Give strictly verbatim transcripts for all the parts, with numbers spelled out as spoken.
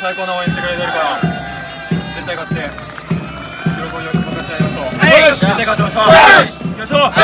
最高の応援してくれてるから絶対勝って喜びを分かち合いましょう。絶対勝ちましょう。行きましょう。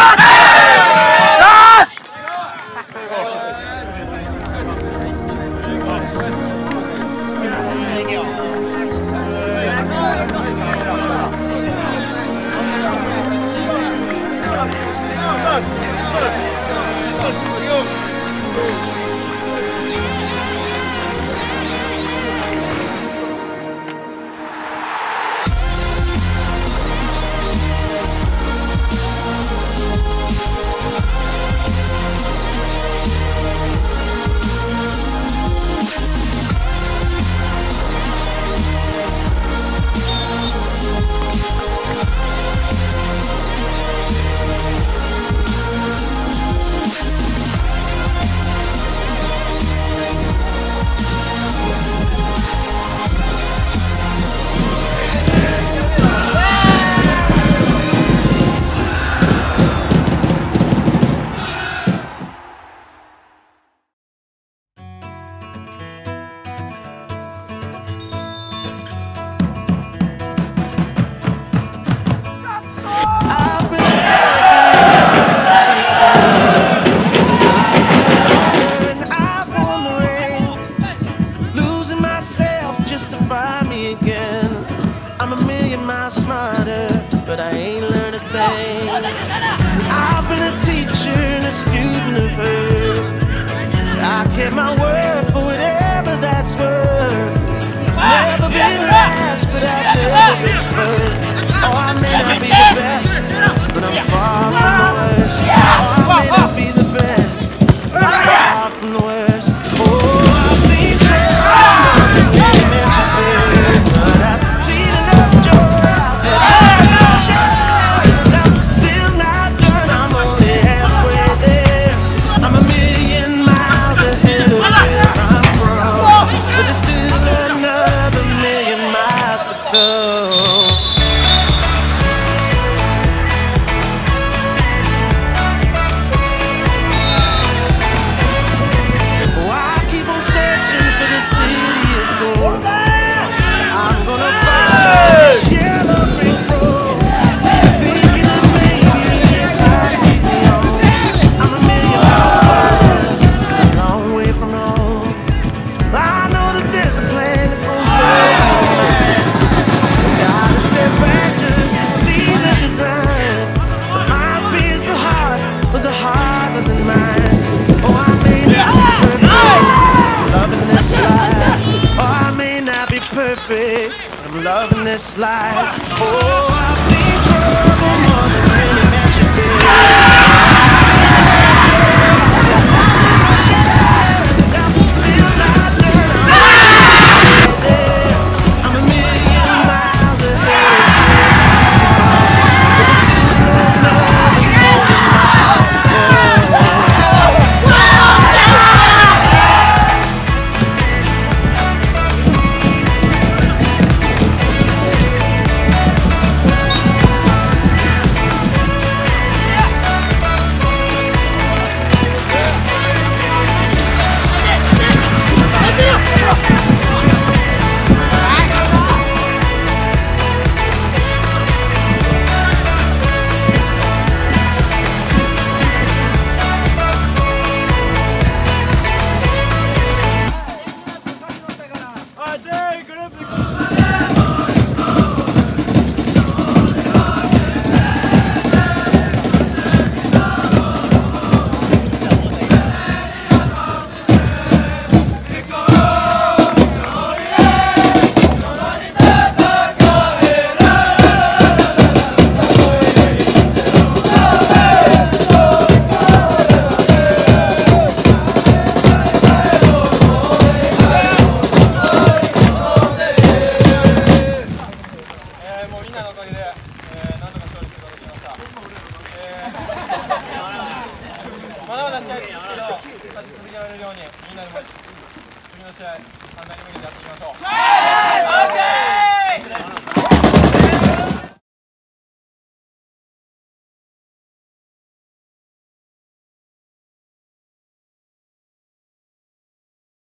But I ain't learned a thing. I've been a teacher and a student of her. I kept my word for whatever that's worth. Never been last, but I've never been first. Oh, I may not be the best, but I'm far from the worst. Oh, I may not be the best, but I'm far from the worst. Oh, I've seen trouble, but I've seen enough joy. I'm loving this life. Oh, I've seen trouble more than any man should be. Still not done. I'm a million miles ahead. But there's still another million miles to go.続けられるようにみんなでも次の試合簡単に向けてやっていきましょう。